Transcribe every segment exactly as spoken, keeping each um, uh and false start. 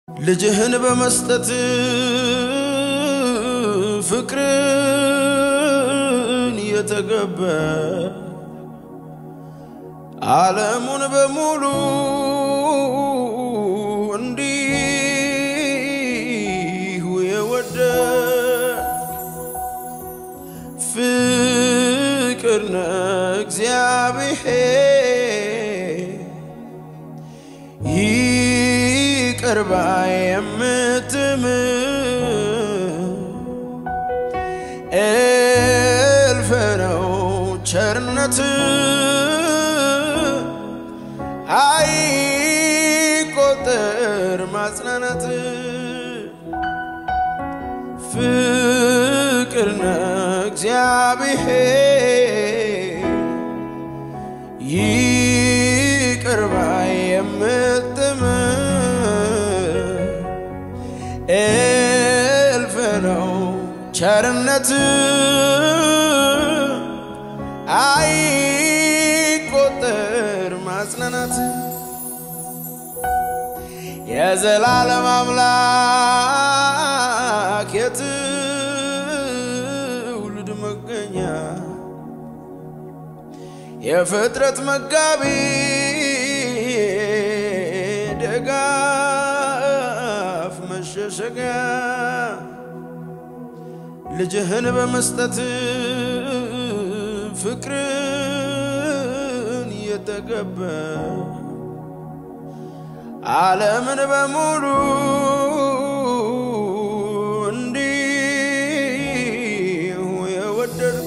ልጅህን በመስጠት ፍቅርን የተገበ ዓለሙን በሙሉ እንዲሁ የወደ ፍቅር ነው እግዚአብሔር ይቅር ባይ የምትምር እልፍ ነው ቸርነት አይቆጠር ማጽናናት ፍቅር ነው እግዚአብሔር ይቅር ባይ የምትምር እልፍ ነው ቸርነት አይቆጠር ማጽናናት የዘላለም አምላክ የትውልድ መገኛ የፍጥረት መጋቢ ደጋፍ መሸሸጊያ ልጅህን በመስጠት ፍቅርን የተገበ ዓለምን በሙሉ እንዲሁ የወደድክ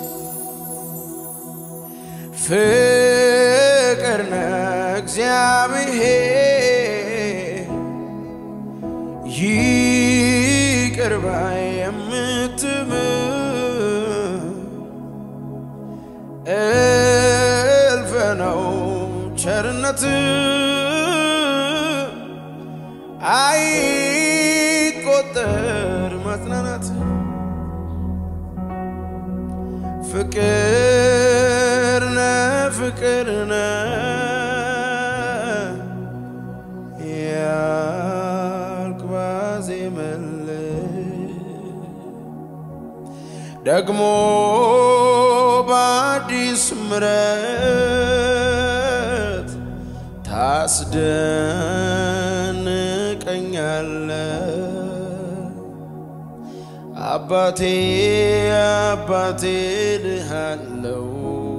ፍቅር ነው እግዚአብሔር ይቅር ባይ የምትምር እልፍ ነው ቸርነት አይቆጠር ማጽናናት ፍቅር ነው ፍቅር ነው ያልክ ባዜመልህ ደግሞ በአዲስ ምሕረት ታስደንቀኛለህ አባቴ አባቴ ልሃለው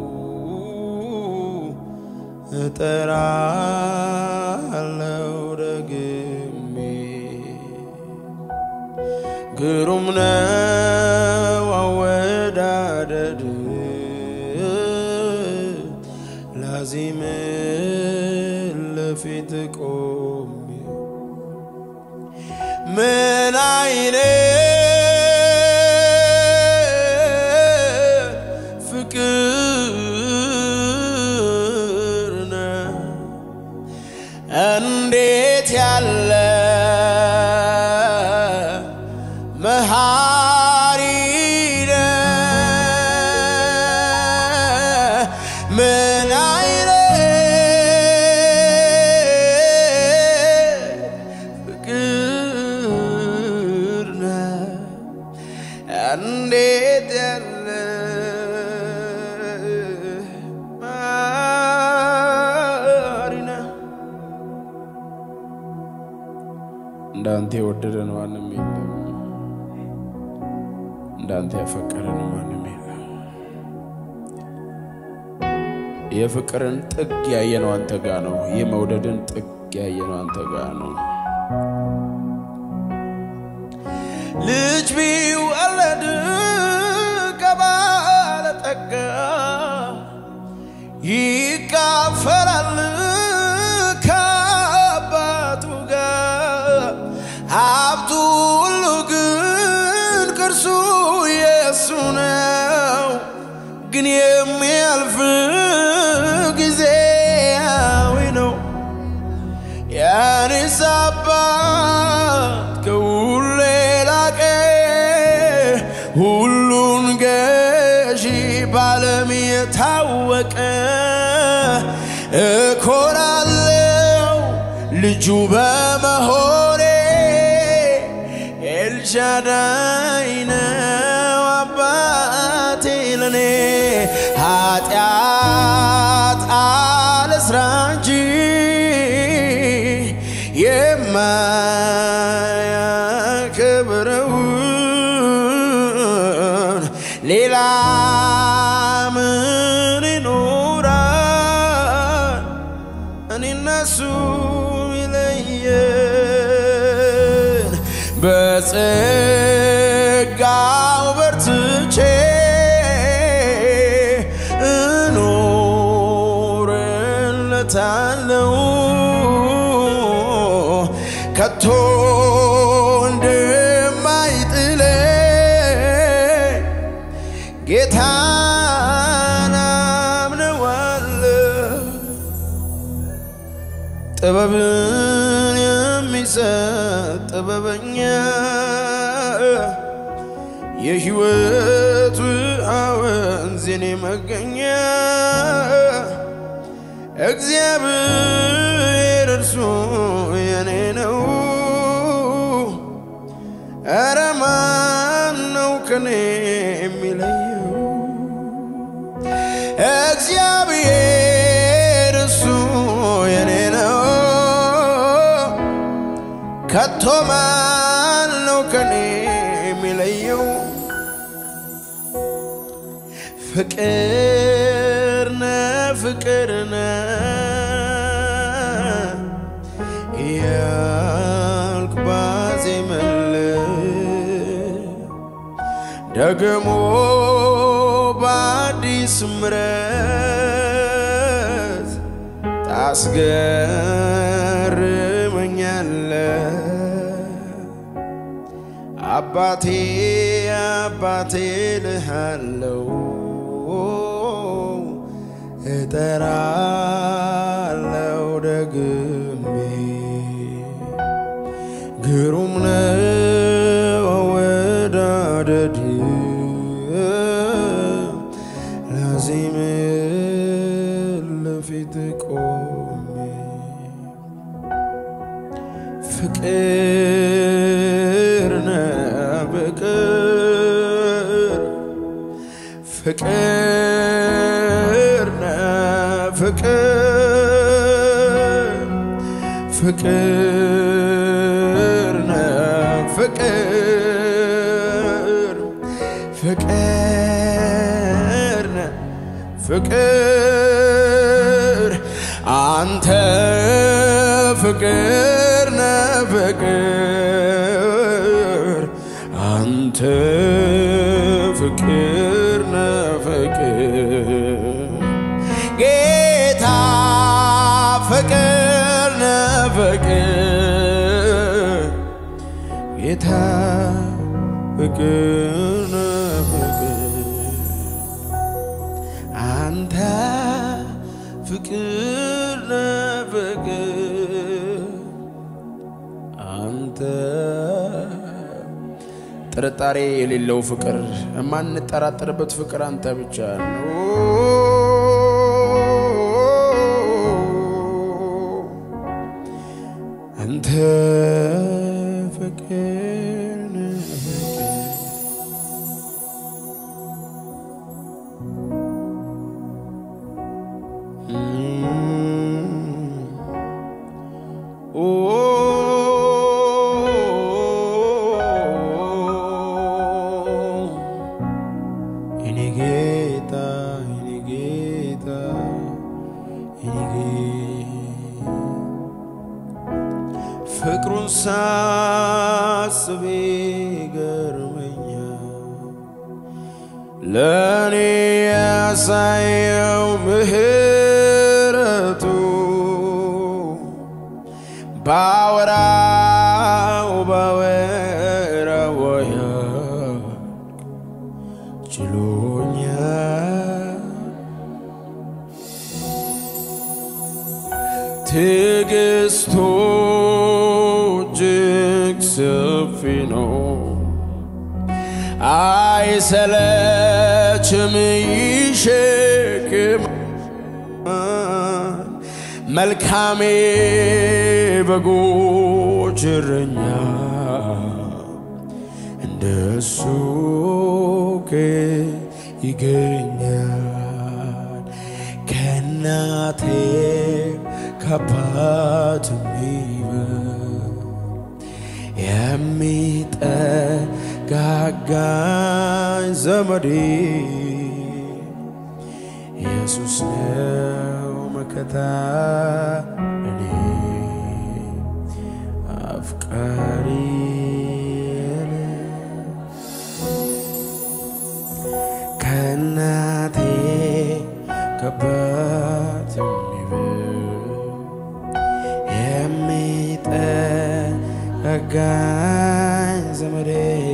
እጠራለው ደግሜ ግሩም ነው አወዳደድ ላዚም ለፊት ቆሜ ምን አይነት ፍቅር ነው እንዴት ያለ መሐሪ ነው ምን አይነት ፍቅር ነው እንዴት ያለ መሐሪ ነው እንዳንተ የወደደን ማንም የለም እንዳንተ ያፈቀረን ማንም የለም የፍቅርን ጥግ ያየነው አንተ ጋር ነው የመውደድን ጥግ ያየነው አንተ ጋር ነው ልጅ ቢወለድ ከባለጠጋ ይካፈላል ከአባቱ ጋር ሀብቱ ሁሉ ግን ቅርሱ የእሱ ነው ግን የሚያልፍ ጊዜያዊ ነው ያንስ አባት ከሁሉ የላቀ ሁሉን ገዢ ባለም የታወቀ እኮራለሁ ልጁ በመሆኔ ኤልሻዳይ ነው አባቴ ለኔ ኃጢአት አልስራ እንጂ የማያከብረውን ሌላ ምን ይኖራል እኔና እሱ ይለየን በጸጋው በርትቼ እኖርለታለሁ ከቶ እንደማይጥለኝ ጌታን አምነዋለሁ ጥበብን የሚሰጥ ጥበበኛ የሕይወት ወንዝ የኔ መገኛ እግዚአብሔር እርሱ የኔ ነው ኧረ ማን ነው ከኔ የሚለየው እግዚአብሔር እሱ የኔ ነው ከቶ ማን ነው ከኔ የሚለየው ፍቅር ነህ ፍቅር ነህ ያልክ ባዜምልህ ደግሞ በአዲስ ምሕረት ታስገርመኛለህ አባቴ አባቴ ልሃለው እጠራለው ደግሜ ግሩም ነው አወዳደድ ላዚም ለፊት ቆሜ ፍቅር ነህ ፍቅር ፍቅር ነህ ፍቅር ፍቅር ነህ ፍቅር ፍቅር ነህ ፍቅር አንተ ፍቅር ነህ ፍቅር አንተ ፍቅር ነህ ፍቅር ጌታ ፍቅር ነህ ፍቅር ጌታ ፍቅር ነህ ፍቅር አንተ ፍቅር ነህ ፍቅር አንተ ጥርጣሬ የሌለው ፍቅር የማንጠራጠርበት ፍቅር አንተ ብቻ ነው አንተ ፍቅር ነህ ፍቅሩን ሳስብ ይገርመኛል ለኔ ያሳየው ምህረቱ ባወራው ባወራው ችሎኛል ትዕግስቱ እጅግ ሰፊ ነው አይሰለችም ይሸከማል መልካሜ በጎች እረኛ እንደሱ ይገኛል ከናቴ ከአባትም የሚጠጋጋኝ ዘመዴ ኢየሱስ ነው መከታ እኔ አፍቃሪ ከናቴ ከአባትም የሚጠጋጋኝ ዘመዴ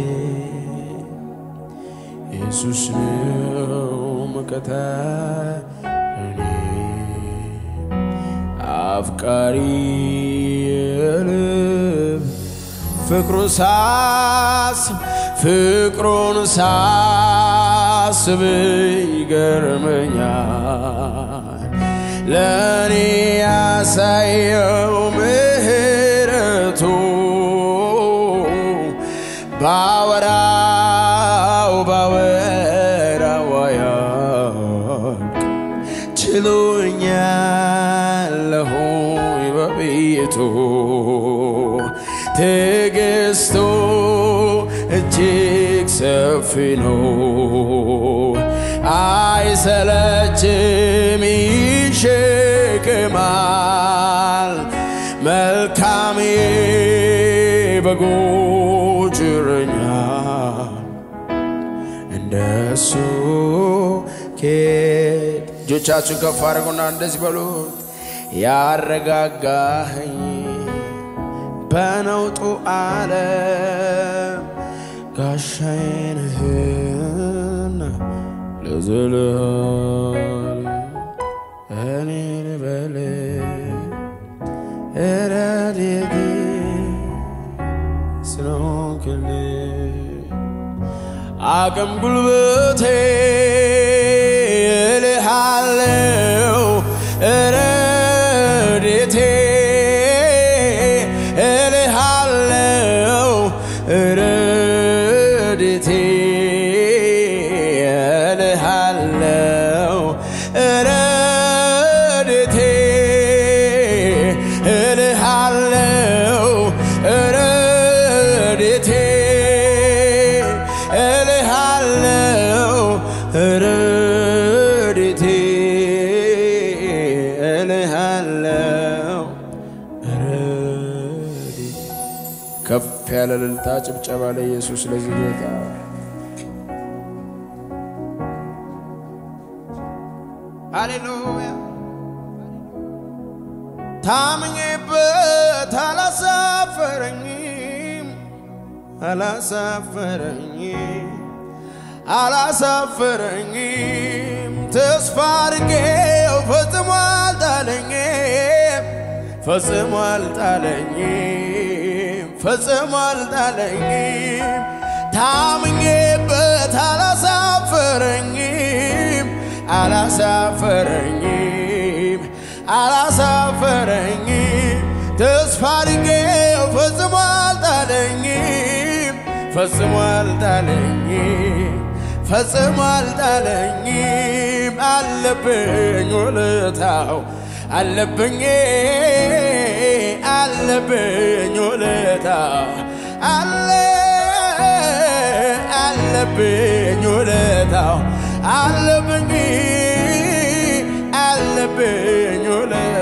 ኢየሱስ ነው መከታ እኔ አፍቃሪ ልብ ፍቅሩን ሳስብ ፍቅሩን ሳስብ ይገርመኛል ለኔ ያሳየው ምህረቱ ባወራው ባወራው አያልቅ ችሎኛል ሆይ በቤቱ ትዕግስቱ እጅግ ሰፊ ነው አይሰለችም ይሸከማል መልካም የበጎች እረኛ እንደሱ ኬት እጆቻችሁን ከፍ አድርጉና እንደዚህ በሉት ያረጋጋኸኝ በነውጡ ዓለም ጋሻዬ ነህና ለዘለዓለም እኔ ልበልህ ረድኤቴ ስለሆንክልኝ አቅም ጉልበቴ እልሃለሁ ረድኤቴ እልሃለሁ ረድኤቴ እልሃለሁ ረድኤቴ እልሃለሁ ረድኤቴ እልሃለሁ ረድኤቴ እልሃለሁ ረድኤቴ ከፍ ያለ እልልታ ጭብጨባ ለኢየሱስ ለዚህ ጌታ ሃሌሉያ ታምኜበት አላሳፈረኝም አላሳፈረኝም አላሳፈረኝም ተስፋ አድርጌው ፈጽሞ አልጣለኝም ፈጽሞ አልጣለኝም ፈጽሞ አልጣለኝም ታምኜበት አላሳፈረኝም አላሳፈረኝም አላሳፈረኝም ተስፋ አድርጌው ፈጽሞ አልጣለኝም ፈጽሞ አልጣለኝም ፈጽሞ አልጣለኝም አለብኝ ውለታው አለብኝ አለብኝ ውለታው አለ አለብኝ ውለታው አለብኝ አለብኝ ውለታው